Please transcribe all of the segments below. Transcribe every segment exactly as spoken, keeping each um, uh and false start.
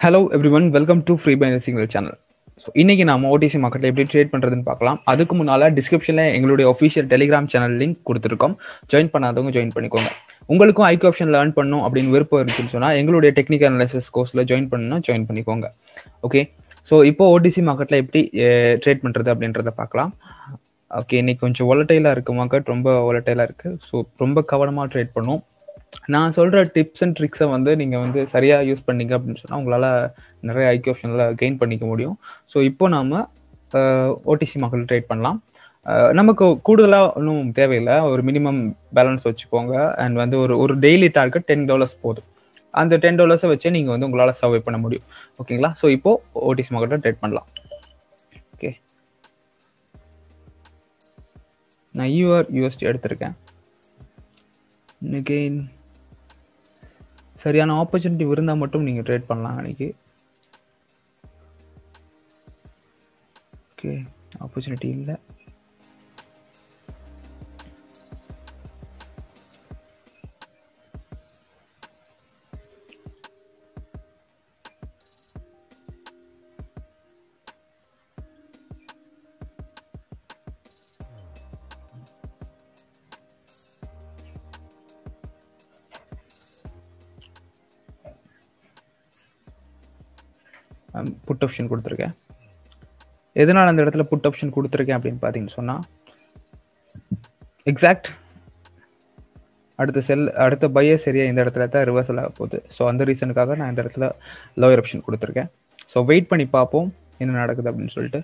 Hello everyone, welcome to Free Binary Signal channel. So இன்னைக்கு நாம O T C மார்க்கெட்ல எப்படி ட்ரேட் பண்றதுன்னு பார்க்கலாம். அதுக்கு முன்னால டிஸ்கிரிப்ஷன்ல எங்களுடைய official Telegram channel link கொடுத்திருக்கோம். ஜாயின் பண்ணாதவங்க ஜாயின் பண்ணிக்கோங்க. உங்களுக்கும் ஐ ஆப்ஷன் லேர்ன் பண்ணனும் அப்படின்னு விருப்பம் இருக்குன்னு சொன்னா எங்களுடைய டெக்னிக்கல் அனாலிசிஸ் கோர்ஸ்ல ஜாயின் பண்ணனும் ஜாயின் பண்ணிக்கோங்க. ஓகே. சோ இப்போ O T C மார்க்கெட்ல எப்படி ட்ரேட் பண்றது அப்படின்றத பார்க்கலாம். ஓகே, இன்னைக்கு கொஞ்சம் volatile இருக்கு மார்க்கெட், ரொம்ப volatile இருக்கு. சோ ரொம்ப கவனமா ட்ரேட் பண்ணும். நான் சொல்ற டிப்ஸ் அண்ட் ட்ரிக்ஸை வந்து நீங்கள் வந்து சரியாக யூஸ் பண்ணீங்க அப்படின்னு சொன்னால் உங்களால் நிறைய ஐக்கிய ஆப்ஷனில் கெயின் பண்ணிக்க முடியும். ஸோ இப்போ நாம் ஓடிசி மார்க்கெட்டில் ட்ரேட் பண்ணலாம். நமக்கு கூடுதலாக ஒன்றும் தேவையில்லை, ஒரு மினிமம் பேலன்ஸ் வச்சுக்கோங்க. அண்ட் வந்து ஒரு ஒரு டெய்லி டார்கெட் டென் டாலர்ஸ் போதும். அந்த டென் டாலர்ஸை வச்சு நீங்கள் வந்து உங்களால் சர்வை பண்ண முடியும். ஓகேங்களா? ஸோ இப்போது ஓடிசி மார்க்கெட்டில் ட்ரேட் பண்ணலாம். ஓகே, நான் யூஆர் யூஎஸ்டி எடுத்திருக்கேன். அகெயின் சரியான ஆப்பர்ச்சுனிட்டி இருந்தால் மட்டும் நீங்கள் ட்ரேட் பண்ணலாம் அன்றைக்கி. ஓகே, ஆப்பர்ச்சுனிட்டி இல்லை. புட் ஆப்ஷன் கொடுத்துருக்கேன். எதனால் அந்த இடத்துல புட் ஆப்ஷன் கொடுத்துருக்கேன் அப்படின்னு பார்த்தீங்கன்னு சொன்னால், எக்ஸாக்ட் அடுத்த செல் அடுத்த பையர்ஸ் ஏரியா இந்த இடத்துல தான் ரிவர்சல் ஆக போகுது. ஸோ அந்த ரீசனுக்காக நான் இந்த இடத்துல லோயர் ஆப்ஷன் கொடுத்துருக்கேன். ஸோ வெயிட் பண்ணி பார்ப்போம் என்ன நடக்குது அப்படின்னு சொல்லிட்டு.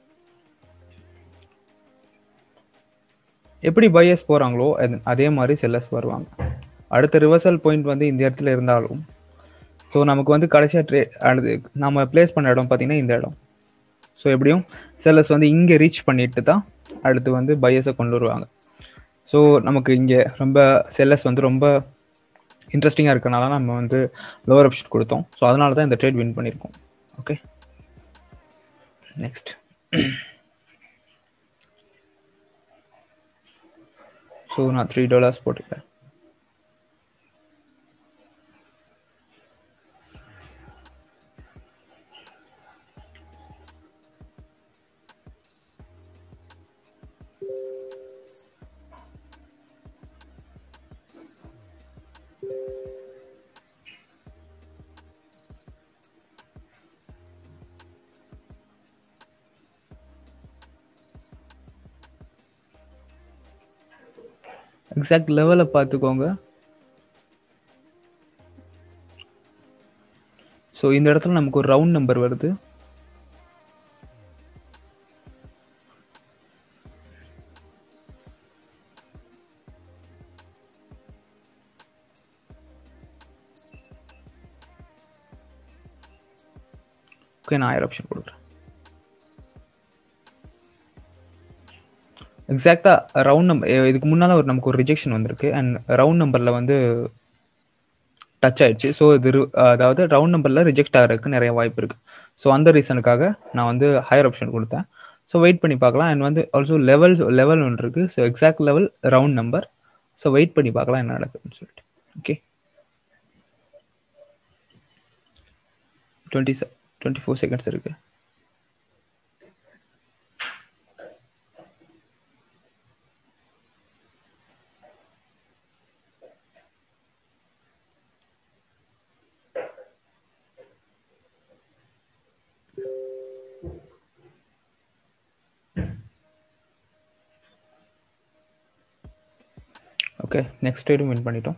எப்படி பையர்ஸ் போகிறாங்களோ அதே மாதிரி செல்லர்ஸ் வருவாங்க. அடுத்த ரிவர்சல் பாயிண்ட் வந்து இந்த இடத்துல இருந்தாலும், ஸோ நமக்கு வந்து கடைசியாக ட்ரே அடுத்து நம்ம பிளேஸ் பண்ண இடம் பார்த்தீங்கன்னா இந்த இடம். ஸோ எப்படியும் செல்லர்ஸ் வந்து இங்கே ரீச் பண்ணிட்டு தான் அடுத்து வந்து பையர்ஸை கொண்டு வருவாங்க. ஸோ நமக்கு இங்கே ரொம்ப செல்லர்ஸ் வந்து ரொம்ப இன்ட்ரெஸ்டிங்காக இருக்கனால நம்ம வந்து லோவர் ஆப்ஷன் கொடுத்தோம். ஸோ அதனால தான் இந்த ட்ரேட் வின் பண்ணியிருக்கோம். Okay, next. ஸோ நான் த்ரீ டாலர்ஸ் போட்டுக்கிறேன். எக்ஸாக்ட் லெவலை பார்த்துக்கோங்க. ஸோ இந்த இடத்துல நமக்கு ஒரு ரவுண்ட் நம்பர் வருது. ஓகே, நான் ஆயிரம் ஆப்ஷன் கொடுக்குறேன். எக்ஸாக்டாக ரவுண்ட் நம்பர் இதுக்கு முன்னால் ஒரு நமக்கு ஒரு ரிஜெக்ஷன் வந்திருக்கு அண்ட் ரவுண்ட் நம்பரில் வந்து டச் ஆயிடுச்சு. ஸோ இது அதாவது ரவுண்ட் நம்பரில் ரிஜெக்ட் ஆகிறதுக்கு நிறைய வாய்ப்பு இருக்குது. ஸோ அந்த ரீசனுக்காக நான் வந்து ஹையர் ஆப்ஷன் கொடுத்தேன். ஸோ வெயிட் பண்ணி பார்க்கலாம். அண்ட் வந்து ஆல்சோ லெவல் லெவல் ஒன்று இருக்குது. So exact level round number. So wait பண்ணி பார்க்கலாம் என்ன நடக்குதுன்னு சொல்லிட்டு. ஓகே, டுவெண்ட்டி செ டுவெண்ட்டி ஃபோர் செகண்ட்ஸ் இருக்குது. ஓகே, நெக்ஸ்ட் ட்ரேடும் வின் பண்ணிட்டோம்.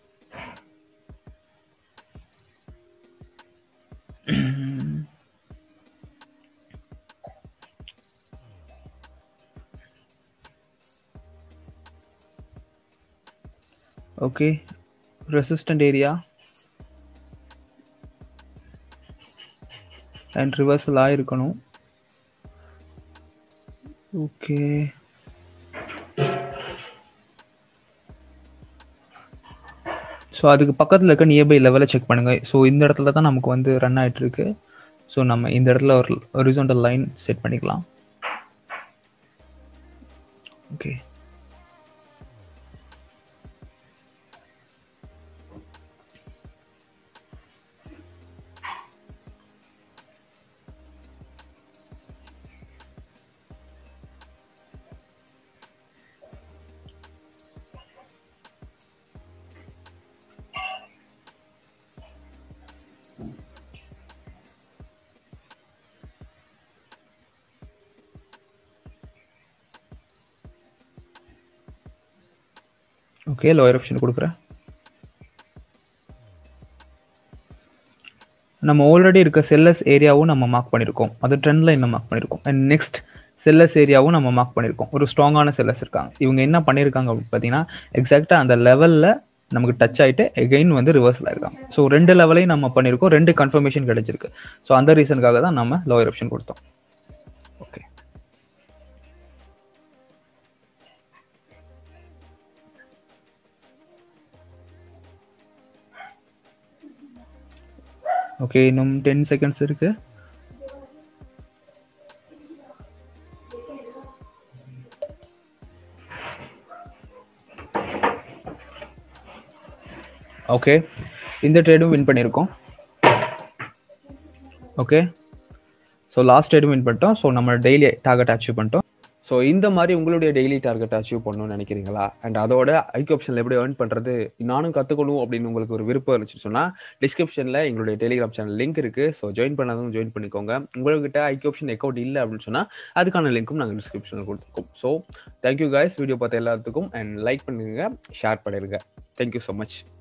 Okay, resistant area and reversal ஆகிருக்கணும். ஓகே, ஸோ அதுக்கு பக்கத்தில் இருக்க நியர்பை லெவலை செக் பண்ணுங்கள். ஸோ இந்த இடத்துல தான் நமக்கு வந்து ரன் ஆகிட்டு இருக்கு. ஸோ நம்ம இந்த இடத்துல ஒரு ஹாரிசான்டல் லைன் செட் பண்ணிக்கலாம். ஓகே, ஓகே, லோயர் ஆப்ஷன் கொடுக்குறேன். நம்ம ஆல்ரெடி இருக்க செல்லர்ஸ் ஏரியாவும் நம்ம மார்க் பண்ணியிருக்கோம். அது ட்ரெண்ட் லைன் மார்க் பண்ணியிருக்கோம். அண்ட் நெக்ஸ்ட் செல்லர்ஸ் ஏரியாவும் நம்ம மார்க் பண்ணியிருக்கோம். ஒரு ஸ்ட்ராங்கான செல்லர்ஸ் இருக்காங்க. இவங்க என்ன பண்ணியிருக்காங்க அப்படின்னு பார்த்தீங்கன்னா, எக்ஸாக்டாக அந்த லெவலில் நமக்கு டச் ஆகிட்டு எகைன் வந்து ரிவர்ஸில் இருக்காங்க. ஸோ ரெண்டு லெவலையும் நம்ம பண்ணியிருக்கோம். ரெண்டு கன்ஃபர்மேஷன் கிடைச்சிருக்கு. ஸோ அந்த ரீசனுக்காக தான் நம்ம லோயர் ஆப்ஷன் கொடுத்தோம். ஓகே, ஓகே இன்னும் டென் செகண்ட்ஸ் இருக்கு. ஓகே, இந்த ட்ரேடும் வின் பண்ணியிருக்கோம். ஓகே, ஸோ லாஸ்ட் ட்ரேடும் வின் பண்ணிட்டோம். ஸோ நம்ம டெய்லி டார்கெட் அச்சீவ் பண்ணிட்டோம். ஸோ இந்த மாதிரி உங்களுடைய டெய்லி டார்கெட் அச்சீவ் பண்ணணும்னு நினைக்கிறீங்களா? அண்ட் அதோட ஐக்யூ ஆப்ஷனில் எப்படி ஏர்ன் பண்ணுறது நானும் கற்றுக்கணும் அப்படின்னு உங்களுக்கு ஒரு விருப்பம் இருந்துச்சு சொன்னால் டிஸ்கிரிப்ஷனில் எங்களுடைய டெலிகிராம் சேனல் லிங்க் இருக்குது. ஸோ ஜாயின் பண்ணாதவங்க ஜாயின் பண்ணிக்கோங்க. உங்கள்கிட்ட ஐக்யூ ஆப்ஷன் அக்கௌண்ட் இல்லை அப்படின்னு சொன்னால் அதுக்கான லிங்க்கும் நாங்கள் டிஸ்கிரிப்ஷனில் கொடுத்துருக்கோம். ஸோ தேங்க்யூ கைஸ், வீடியோ பார்த்த எல்லாத்துக்கும் அண்ட் லைக் பண்ணுங்க, ஷேர் பண்ணிடுங்க. Thank you so much.